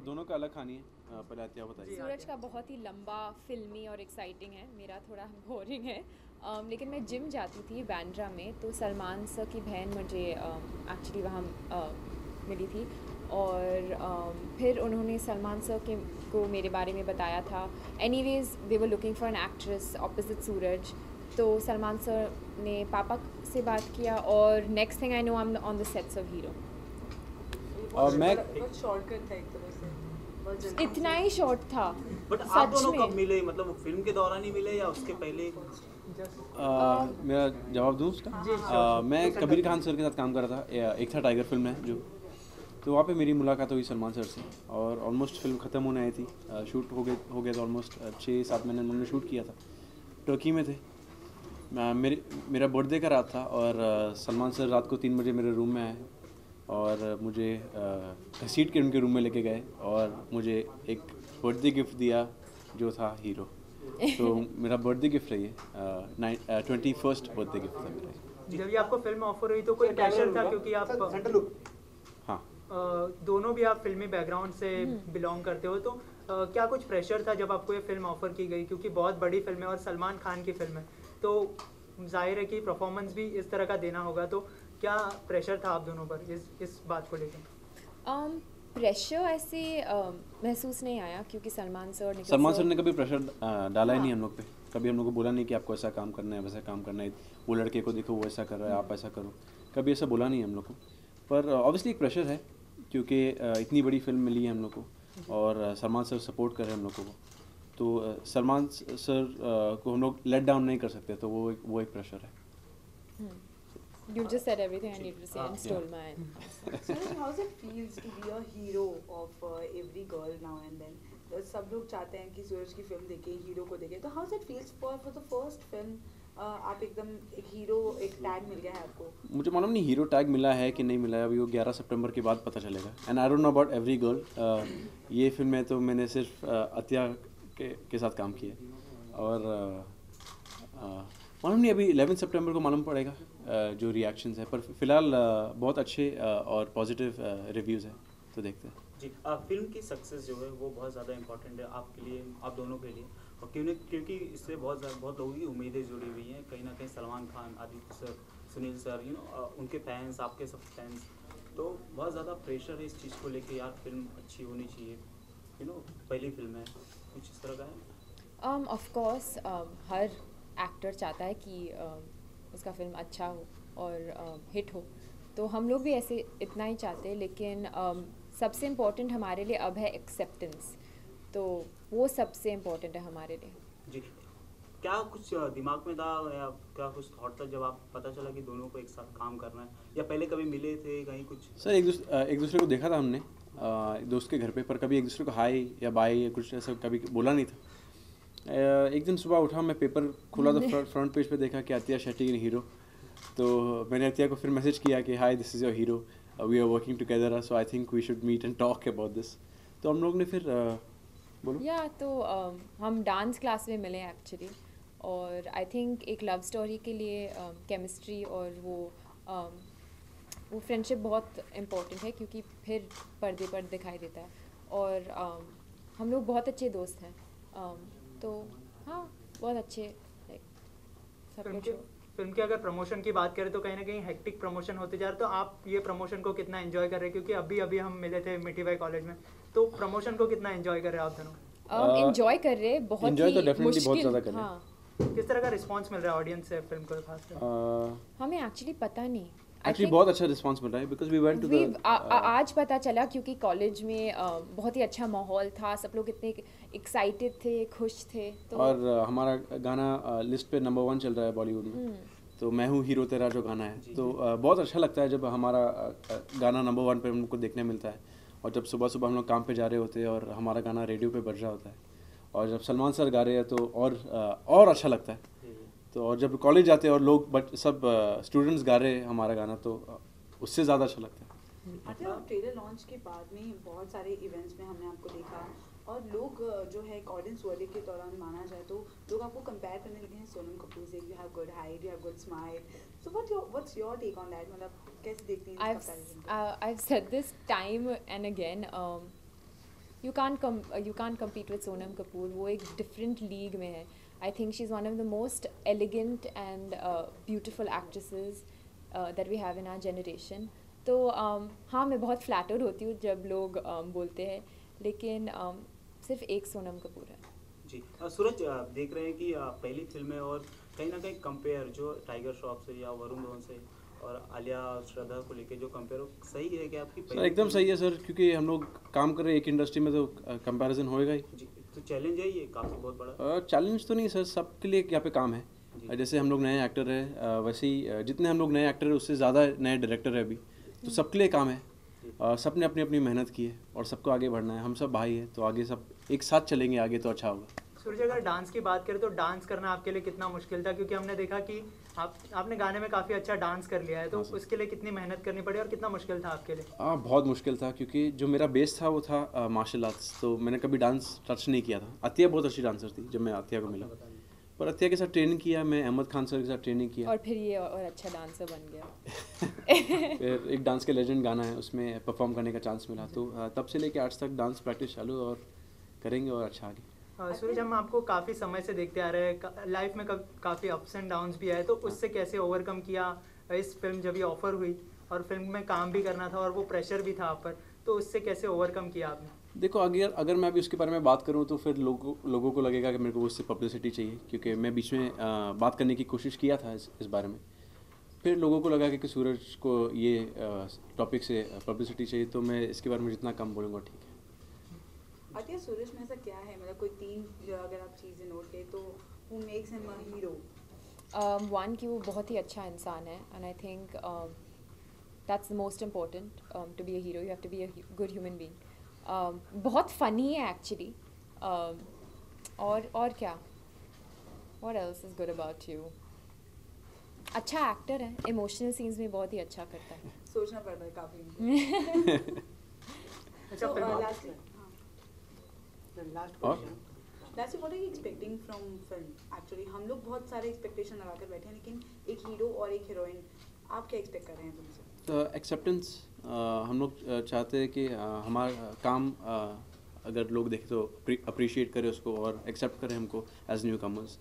दोनों का अलग कहानी है। पहले आतिया बताइए। सूरज का बहुत ही लंबा फिल्मी और एक्साइटिंग है, मेरा थोड़ा बोरिंग है। लेकिन मैं जिम जाती थी बांद्रा में, तो सलमान सर की बहन मुझे एक्चुअली वहाँ मिली थी। और फिर उन्होंने सलमान सर के को मेरे बारे में बताया था। Anyways they were looking for an actress opposite Suraj. तो सलमान सर ने पापा से बात किया और next thing I know I am on the sets of Hero. और मैं शॉर्टकट था एक तरह से, बहुत जल्दी इतना ही शॉर्ट था। बट आप सच दोनों में। कब मिले, मतलब फिल्म के दौरान ही मिले या उसके पहले? मेरा जवाब दूँ उसका? मैं कबीर खान सर के साथ काम कर रहा था, एक था टाइगर फिल्म है जो, तो वहाँ पे मेरी मुलाकात हुई सलमान सर से। और ऑलमोस्ट फिल्म ख़त्म होने आई थी, शूट हो गया था ऑलमोस्ट 6-7 महीने उन्होंने शूट किया था। टर्की में थे। मेरा बर्थडे का रात था और सलमान सर रात को 3 बजे मेरे रूम में आए और मुझे घसीट के उनके रूम में लेके गए और मुझे एक बर्थडे गिफ्ट दिया जो था हीरो। तो मेरा बर्थडे गिफ्ट है ये, 21st बर्थडे गिफ्ट था मेरा। जब ये आपको फिल्म ऑफर हुई तो कोई प्रेशर था, क्योंकि आप हाँ, दोनों भी आप फिल्मी बैकग्राउंड से बिलोंग करते हो, तो क्या कुछ प्रेशर था जब आपको ये फिल्म ऑफर की गई, क्योंकि बहुत बड़ी फिल्म है और सलमान खान की फिल्म है, तो जाहिर है कि परफॉर्मेंस भी इस तरह का देना होगा, तो क्या प्रेशर था आप दोनों पर इस बात को लेकर? प्रेशर ऐसे महसूस नहीं आया, क्योंकि सलमान सर ने कभी प्रेशर डाला ही नहीं हम लोग पे। कभी हम लोग को बोला नहीं कि आपको ऐसा काम करना है, वैसा काम करना है, वो लड़के को देखो वो ऐसा कर रहा है, आप ऐसा करो। कभी ऐसा बोला नहीं हम लोग को। पर ऑब्वियसली एक प्रेशर है, क्योंकि इतनी बड़ी फिल्म मिली है हम लोग को और सलमान सर सपोर्ट कर रहे हैं हम लोगों को। तो सलमान सर को हम लोग लेट डाउन नहीं कर सकते, तो वो एक प्रेशर है। You just said everything I needed to say and stole mine. Suraj, how does it feels to be a hero of every girl now and then? सब लोग चाहते हैं कि सूरज की फिल्म देखे, हीरो को देखे, तो how does it feels for the first film? आप एकदम एक हीरो, एक टैग मिल गया है आपको। मुझे मालूम नहीं हीरो टैग मिला है कि नहीं मिला है, अभी वो 11 सितंबर के बाद पता चलेगा। And I don't know about every girl. ये फिल्म में तो मैंने सिर्फ अतिया के साथ काम किया और मालूम नहीं, अभी 11 सितंबर को मालूम पड़ेगा जो रिएक्शंस है। पर फिलहाल बहुत अच्छे और पॉजिटिव रिव्यूज़ हैं, तो देखते हैं जी। फिल्म की सक्सेस जो है वो बहुत ज़्यादा इंपॉर्टेंट है आपके लिए, आप दोनों के लिए, और क्योंकि इससे बहुत लोगों की उम्मीदें जुड़ी हुई हैं। कहीं ना कहीं सलमान खान, आदित्य सर, सुनील सर, उनके फैंस, आपके सब फैंस, तो बहुत ज़्यादा प्रेशर है इस चीज़ को लेके, यार फिल्म अच्छी होनी चाहिए, पहली फिल्म है, कुछ इस तरह का है। ऑफ कोर्स हर एक्टर चाहता है कि उसका फिल्म अच्छा हो और हिट हो, तो हम लोग भी ऐसे इतना ही चाहते हैं। लेकिन सबसे इम्पोर्टेंट हमारे लिए अब है एक्सेप्टेंस, तो वो सबसे इम्पोर्टेंट है हमारे लिए। जी, क्या कुछ दिमाग में था या क्या कुछ थॉट था जब आप पता चला कि दोनों को एक साथ काम करना है, या पहले कभी मिले थे कहीं कुछ? सर, एक दूसरे को देखा था हमने एक दोस्त के घर पे, पर कभी एक दूसरे को हाय या बाय या कुछ ऐसा कभी बोला नहीं था। एक दिन सुबह उठा, मैं पेपर खोला तो फ्रंट पेज पे देखा कि अतिया शेट्टी इन हीरो। तो मैंने अतिया को फिर मैसेज किया कि hi, this is your hero, we are working together, so I think we should meet and talk about this. तो हम लोग ने फिर बोलो तो हम डांस क्लास में मिले एक्चुअली, और आई थिंक एक लव स्टोरी के लिए केमिस्ट्री और वो फ्रेंडशिप बहुत इम्पोर्टेंट है, क्योंकि फिर पर्दे पर दिखाई देता है। और हम लोग बहुत अच्छे दोस्त हैं, तो हाँ, बहुत अच्छे सब कुछ। फिल्म के अगर प्रमोशन की बात करें तो कहीं ना कहीं हेक्टिक प्रमोशन होते जा रहा है, तो आप ये प्रमोशन को कितना एंजॉय कर रहे हैं? क्योंकि अभी हम मिले थे मिठी बाई कॉलेज में, तो प्रमोशन को कितना एंजॉय कर रहे हैं आप दोनों? एंजॉय कर रहे हैं, बहुत enjoy तो ही definitely बहुत मुश्किल। ज़्यादा कर रहे हैं। हाँ, किस तरह का रिस्पांस मिल रहा है ऑडियंस से फिल्म को खासकर? हमें एक्चुअली पता नहीं। एक्चुअली बहुत अच्छा रिस्पांस मिल रहा है, because we went to the आज पता चला, क्योंकि कॉलेज में बहुत ही अच्छा माहौल था, सब लोग इतने एक्साइटेड थे, खुश थे। तो और हमारा गाना लिस्ट पे नंबर 1 चल रहा है बॉलीवुड में, तो मैं हूँ हीरो तेरा जो गाना है, तो बहुत अच्छा लगता है जब हमारा गाना नंबर 1 पे हमको देखने मिलता है। और जब सुबह सुबह हम लोग काम पे जा रहे होते हैं और हमारा गाना रेडियो पे बज रहा होता है, और जब सलमान सर गा रहे हैं तो और अच्छा लगता है। तो और जब कॉलेज जाते हैं और लोग सब स्टूडेंट्स गा रहे हैं हमारा गाना, तो उससे ज़्यादा अच्छा लगता है। अच्छा, ट्रेलर लॉन्च के बाद में बहुत सारे इवेंट्स में हमने आपको देखा, और लोग जो है एक ऑडियंस वर्ल्ड के दौरान माना जाए तो लोग आपको कंपेयर करने लगे हैं सोनम कपूर से। You have good height, you have good smile, so what's your take on that? मतलब कैसे देखती हैं इस कंपैरिजन को? I've said this time and again, you can't compete with Sonam Kapoor. वो एक डिफरेंट लीग में है. I think she is one of the most elegant and beautiful actresses that we have in our generation. तो हाँ, मैं बहुत flattered होती हूँ जब लोग बोलते हैं, लेकिन सिर्फ एक सोनम कपूर है. जी सूरज, देख रहे हैं कि पहली फिल्म है और कहीं ना कहीं कंपेयर जो टाइगर श्रॉफ से या वरुण धवन से और आलिया श्रद्धा को लेके जो कंपेयर हो, सही है क्या आपकी? सर एकदम सही है सर, क्योंकि हम लोग काम कर रहे हैं एक इंडस्ट्री में, तो कंपैरिजन होएगा ही. जी, तो चैलेंज है ये काफ़ी बहुत बड़ा? चैलेंज तो नहीं सर, सबके लिए यहाँ पे काम है. जैसे हम लोग नए एक्टर हैं, वैसे ही जितने हम लोग नए एक्टर हैं उससे ज़्यादा नए डायरेक्टर है अभी, तो सबके लिए काम है. सबने अपनी अपनी मेहनत की है और सबको आगे बढ़ना है. हम सब भाई हैं, तो आगे सब एक साथ चलेंगे आगे, तो अच्छा होगा. सूरज, अगर डांस की बात करें तो डांस करना आपके लिए कितना मुश्किल था? क्योंकि हमने देखा कि आपने गाने में काफ़ी अच्छा डांस कर लिया है, तो उसके लिए कितनी मेहनत करनी पड़ी और कितना मुश्किल था आपके लिए? बहुत मुश्किल था, क्योंकि जो मेरा बेस था वो था मार्शल आर्ट्स, तो मैंने कभी डांस टच नहीं किया था. अतिया बहुत अच्छी डांसर थी जब मैं अतिया को मिला, पर अतिया के साथ ट्रेनिंग किया, मैं अहमद खान सर के साथ ट्रेनिंग किया, और फिर ये और अच्छा डांसर बन गया. फिर एक डांस के लेजेंड गाना है, उसमें परफॉर्म करने का चांस मिला. तो तब से लेके आज तक डांस प्रैक्टिस चालू, और करेंगे और अच्छा आगे. सूरज, हम आपको काफ़ी समय से देखते आ रहे हैं, लाइफ में काफ़ी अप्स एंड डाउन्स भी आए, तो उससे कैसे ओवरकम किया? इस फिल्म जब ये ऑफर हुई और फिल्म में काम भी करना था और वो प्रेशर भी था आप पर, तो उससे कैसे ओवरकम किया आपने? देखो, अगर मैं अभी उसके बारे में बात करूं तो फिर लोगों को लगेगा कि मेरे को उससे पब्लिसिटी चाहिए, क्योंकि मैं बीच में बात करने की कोशिश किया था इस बारे में. फिर लोगों को लगा कि सूरज को ये टॉपिक से पब्लिसिटी चाहिए, तो मैं इसके बारे में जितना कम बोलूँगा ठीक है. अतिया, सूरज में ऐसा क्या है, मतलब कोई 3 अगर आप चीज़ें नोट करें तो who makes him a hero? One कि वो बहुत ही अच्छा इंसान है, and I think that's the most important. To be a hero you have to be a good human being. बहुत फ़नी है एक्चुअली. और क्या, what else is good about you? अच्छा एक्टर है, इमोशनल सीन्स में बहुत ही अच्छा करता है. सोचना पड़ता है काफ़ी. अच्छा, So, film lastly, Lastly, what are you expecting from film? Actually, हम लोग बहुत सारे एक्सपेक्टेशन लगाकर बैठे हैं, लेकिन एक हीरो और एक हीरोइन, आप क्या एक्सपेक्ट कर रहे हैं तुमसे? तो एक्सेप्टेंस हम लोग चाहते हैं कि हमारा काम अगर लोग देखें तो अप्रिशिएट करें उसको और एक्सेप्ट करें हमको as newcomers.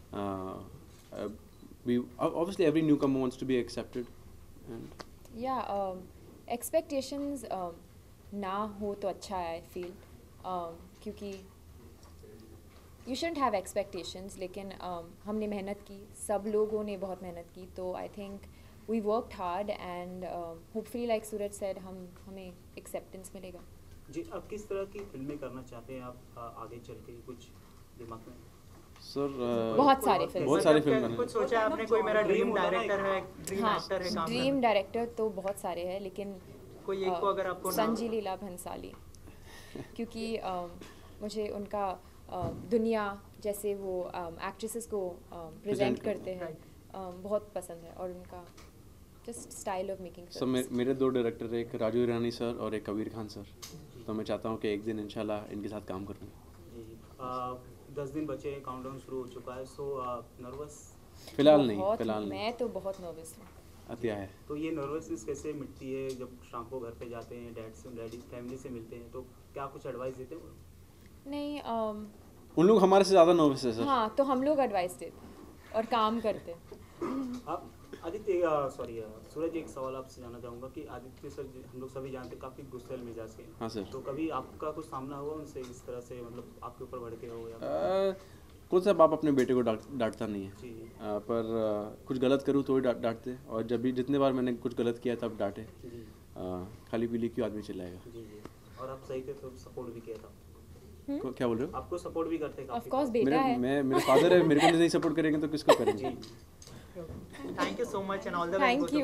Obviously every newcomer wants to be accepted. And expectations ना हो तो अच्छा है, आई फील. क्योंकि यू शुडंट हैव एक्सपेक्टेशंस, लेकिन हमने मेहनत की, सब लोगों ने बहुत मेहनत की, तो I think we worked hard and hopefully like Suraj said हमें एक्सेप्टेंस मिलेगा. जी, अब किस तरह की फिल्में करना चाहते हैं आप आगे चल के, कुछ दिमाग में? सर बहुत सारी फिल्म कुछ सोचा है आपने? कोई मेरा ड्रीम डायरेक्टर है, ड्रीम हाँ, एक्टर है? ड्रीम डायरेक्टर तो बहुत सारे हैं, लेकिन कोई एक को अगर आपको संजी लीला भंसाली, क्योंकि मुझे उनका दुनिया जैसे वो एक्ट्रेसेस को प्रेजेंट करते हैं बहुत पसंद है, और उनका just style of making. Sir मेरे 2 डायरेक्टर हैं, एक राजू ईरानी सर और एक कबीर खान सर, तो मैं चाहता हूँ कि एक दिन इंशाल्लाह इनके साथ काम करूँ. जी, 10 दिन बचे हैं, काउंटडाउन शुरू हो चुका है, सो नर्वस? फिलहाल नहीं. मैं तो बहुत नर्वस हूँ. अतिया है. तो ये नर्वसनेस कैसे मिटती है जब शाम को घर पे जाते हैं, डैडी फैमिली से मिलते हैं, तो क्या कुछ एडवाइस देते हैं? नहीं, उन लोग हमारे से ज़्यादा नर्वस है सर. हाँ, तो हम लोग एडवाइस देते और काम करते. आप आदित्य, सॉरी सूरज, एक सवाल आपसे जानना चाहूँगा कि आदित्य सर हम लोग सभी जानते हैं काफ़ी गुस्सैल मिजाज के. हाँ सर. तो कभी आपका कुछ सामना हुआ उनसे इस तरह से, मतलब आपके ऊपर भड़के हो या? खुद से बाप अपने बेटे को डांटता नहीं है. जी. पर कुछ गलत करूँ तो ही डांटते, और जब भी जितने बार मैंने कुछ गलत किया तब डांटे. खाली पीली क्यों आदमी चिल्लाएगा. जी. और आप सही थे तो सपोर्ट भी किया था? क्या बोल रहे हो? आपको सपोर्ट भी करते हैं? ऑफ कोर्स, बेटा है. मेरे फादर है, मेरे को नहीं सपोर्ट करेंगे तो किसको करेंगे. Thank you so much and all the best.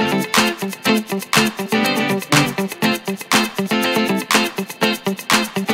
Thank you.